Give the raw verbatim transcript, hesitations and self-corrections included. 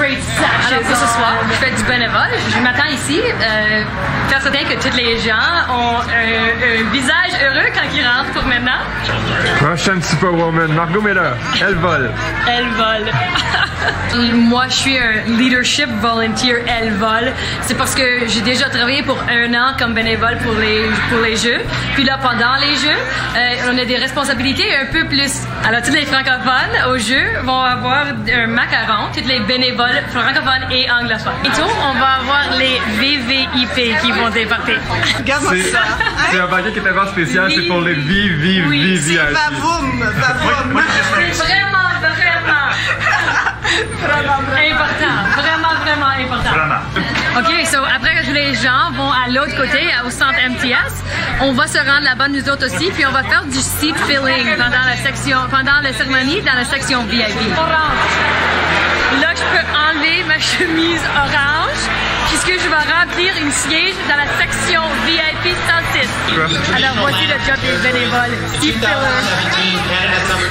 great sashes. Alors pour ce soir, je fais du bénévole. Je m'attends ici. Euh, faire certain que tous les gens ont un, un visage heureux quand ils rentrent pour maintenant. Prochaine Superwoman, Margot Miller. Elle vole. Elle vole. Moi, je suis un leadership volunteer. Elle vole. C'est parce que j'ai déjà travaillé pour un an comme bénévole pour les pour les jeux. Puis là, pendant les jeux, euh, on a des responsabilités un peu plus. Alors, tous les francophones au jeu vont avoir un macaron. Tous les bénévoles francophones et anglophones. Bientôt, on va avoir les V V I P qui vont débarquer. Regarde-moi ça. C'est un paquet qui est vraiment spécial. C'est pour les V V V V I P. Vavoum, vavoum. C'est vraiment, vraiment. Important, vraiment, vraiment important. Vraiment. OK, so après que tous les gens vont à l'autre côté, au centre M T S, on va se rendre là-bas nous autres aussi, puis on va faire du seat filling pendant la section, pendant la cérémonie dans la section V I P. Orange. Là, je peux enlever ma chemise orange, puisque je vais remplir une siège dans la section V I P cent six. Alors voici le job des bénévoles. Seat filler.